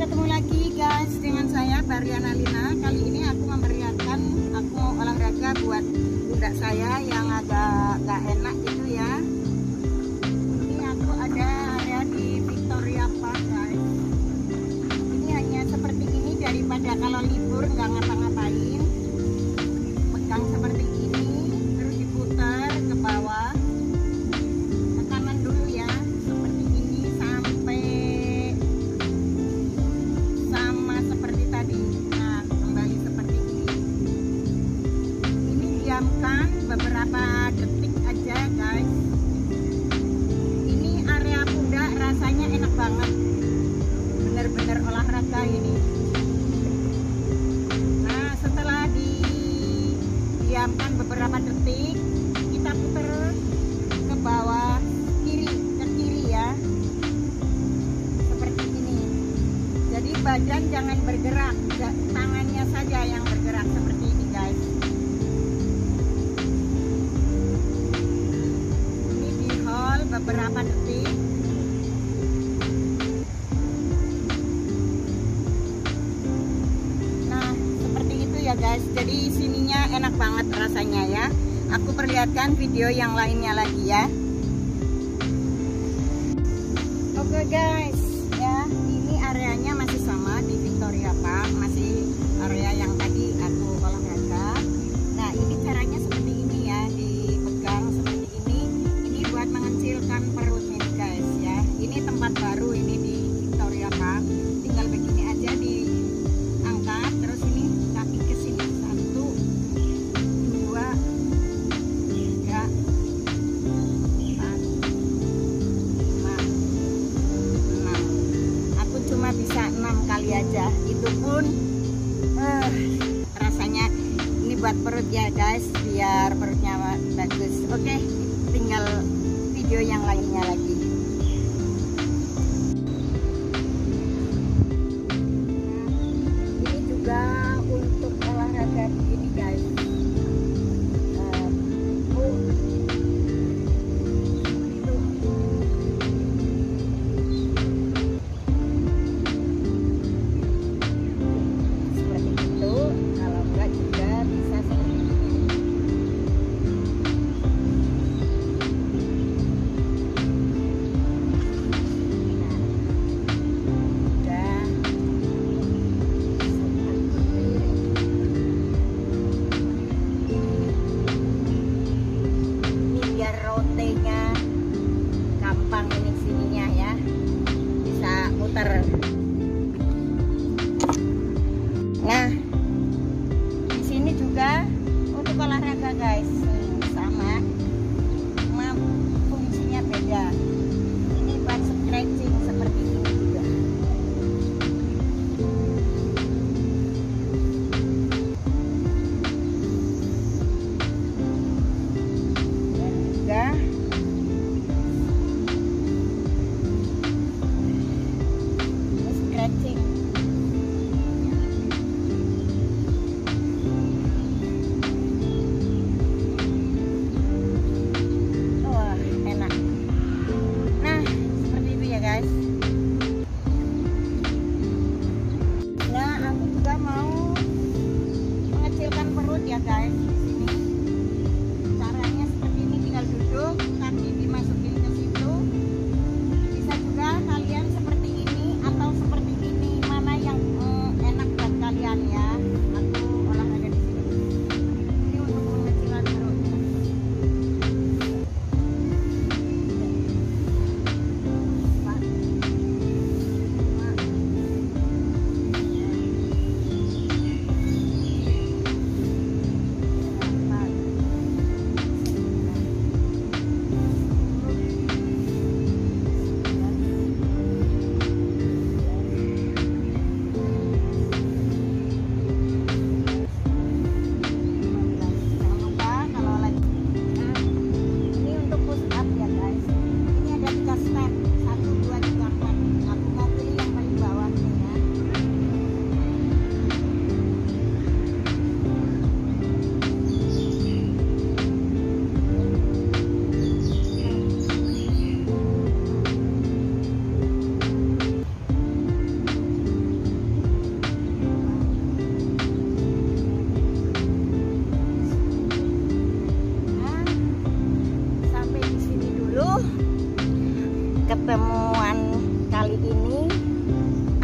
ketemu lagi guys dengan saya Bariana Lina. Kali ini aku memperlihatkan aku mau olahraga buat pundak saya yang agak gak enak gitu ya. Ini aku ada area di Victoria Park guys. Ini hanya seperti ini daripada kalau libur nggak ngapa-ngapain. Pegang seperti ini terus diputar ke bawah. Ke kanan dulu ya. Seperti ini sampai sama seperti tadi. Nah, kembali seperti ini. Ini diamkan beberapa detik aja guys. Ini area pundak rasanya enak banget. Bener-bener olahraga ini. Nah, setelah didiamkan beberapa detik, kita putar ke bawah ke kiri ya. Seperti ini. Jadi badan jangan bergerak, tangannya saja yang bergerak seperti ini guys. Ini di hold beberapa detik. Nah, seperti itu ya guys. Jadi sininya enak banget rasanya ya. Aku perlihatkan video yang lainnya lagi ya. Oke guys, ya ini areanya masih sama di Victoria Park, masih area yang tadi aku olahraga. Nah ini caranya seperti ini ya, dipegang seperti ini. Ini buat mengecilkan perut ini guys ya. Ini tempat baru ini di Victoria Park. Tinggal begini aja diangkat, terus ini kaki ke sini 1, 2, 3, 4, 5, 6. Aku cuma bisa 6 kali aja. Itu pun rasanya ini buat perut ya guys, biar perutnya bagus. Oke, tinggal video yang lainnya lagi. Ini juga untuk olahraga begini guys. Seperti itu, kalau enggak juga bisa seperti ini. Nah, ini biar rotenya gampang ini sininya ya, bisa muter. Nah, di sini juga untuk olahraga guys, sama, cuma fungsinya beda. Ini buat stretching seperti ini juga. Dan juga ini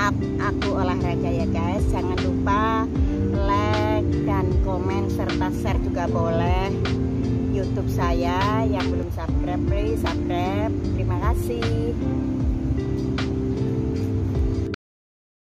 up aku olahraga ya guys. Jangan lupa like dan komen serta share juga boleh. YouTube saya yang belum subscribe, please subscribe. Terima kasih.